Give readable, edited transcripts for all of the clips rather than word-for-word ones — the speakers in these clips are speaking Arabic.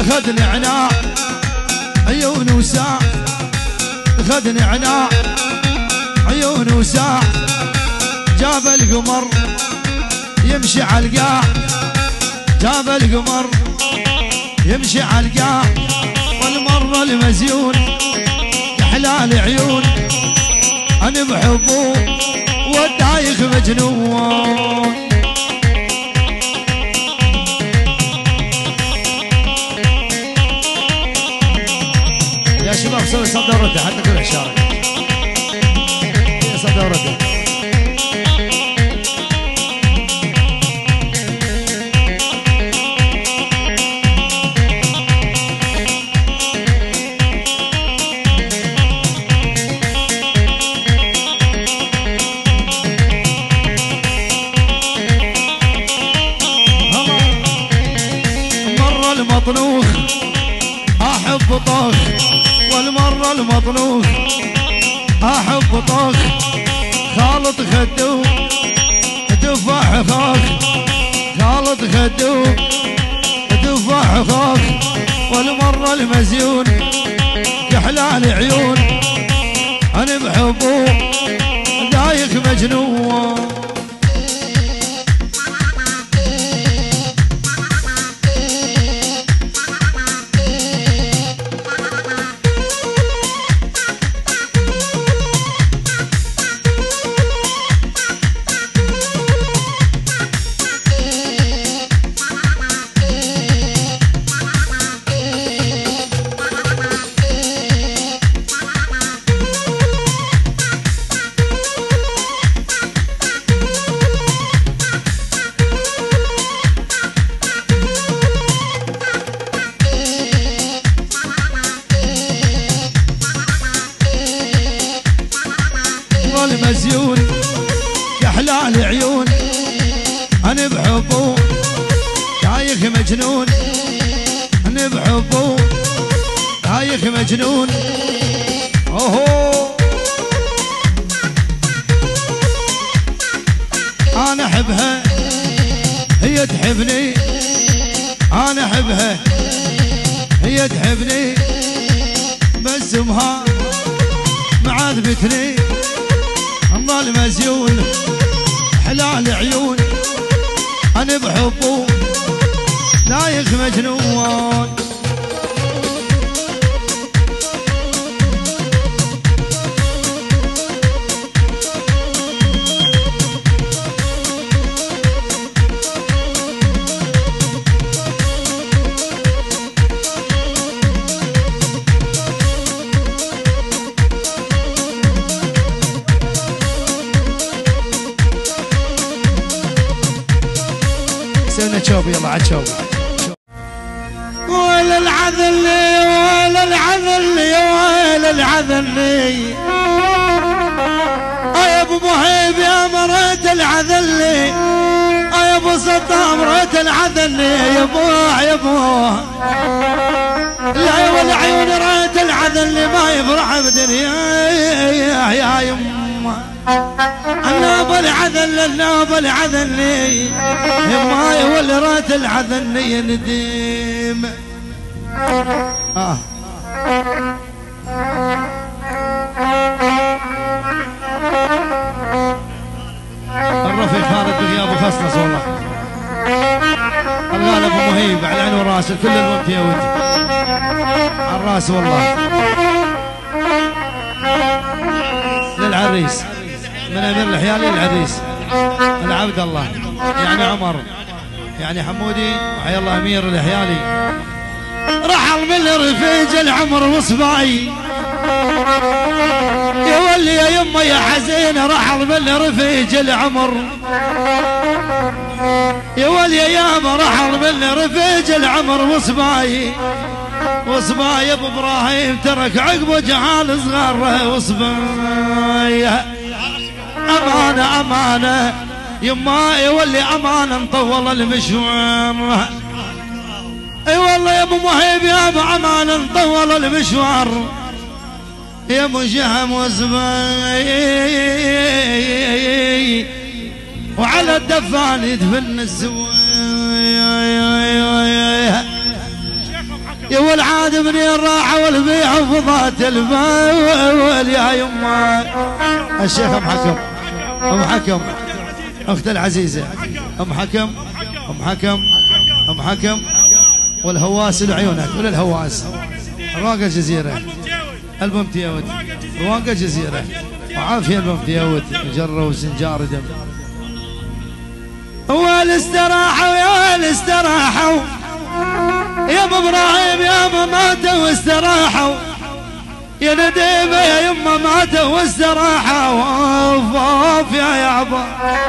خدني عناع عيون وساع، خدني عناع عيون وساع، جاب القمر يمشي على القاع، جاب القمر يمشي على القاع، والمرة المزيون يحلال عيون أنا بحبه والدايخ مجنون. يا شباب سوي صدى ورده حتى كل الشارع صدى ورده. المطنوخ احب طخ، والمره المطنوخ احب طخ، خالط خدو تفاح خاخ، خالط خدو تفاح خاخ، والمره المزيون يحلال عيون انا بحبه دايخ مجنون. المزيون يحلال عيون انا بحبه دايخ مجنون، انا بحبه دايخ مجنون. اوهو انا احبها هي تحبني، انا احبها هي تحبني، بس امها معذبتني. الله المزيون حلال عيون انا بحبه دايخ مجنون. سوينا تشوب يلا عاد تشوب. ويل العذلي ويل العذلي ويل العذلي يا ابو مهيب يا مريت العذلي يا ابو صدام مريت العذلي يا ابوه يا ابوه لا والعيون ريت العذلي ما يفرح بدنيا يا يما النوب العذل النوب العذلي يما يولي ريت العذلي نديم. الرفيق خالد بغيابه خصلص والله. الغالب ابو مهيب على عين وراس كل الوقت يا ودي على الراس والله. للعريس من امير الحيالي للعريس العبد الله يعني عمر يعني حمودي وحيا الله امير الحيالي. رحل من رفيج العمر وصباي يا ولي يا يما يا حزين رحل من رفيج العمر يا ولي يا ياما رحل من رفيج العمر وصباي وصباي ابو ابراهيم ترك عقبه جهال صغار وصباي. امانه امانه يما يولي امانه نطول المشوار اي والله يا ابو مهيب يا ابو امانه نطول المشوار يا ابو شهم وصباي وعلى الدفان يدفن الزوايا. يا والعاد منين راح والبيع فضات المال يا يما. الشيخ ام حكم، ام حكم اخت العزيزه، ام حكم، ام حكم، ام حكم والهواس لعيونك ولا الهواس. رواق الجزيره الممتيود، رواق الجزيره وعافيه الممتيود جره وسنجار دم. والاستراحه ويا الاستراحه يا ابو ابراهيم يا ما ماتوا واستراحوا، يا نديمه يا يما ماتوا واستراحوا. وف يا يابا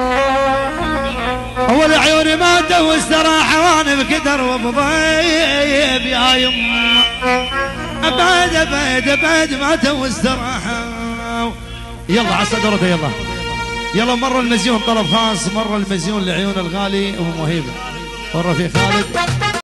اول عيوني ماتوا واستراحوا، وانا بكدر وبضيب يا يما ابعد ابعد ابعد ماتوا واستراحوا. يلا عسى دورته يلا يلا. مره المزيون طلب خاص، مره المزيون لعيون الغالي ام مهيبه والرفيق خالد.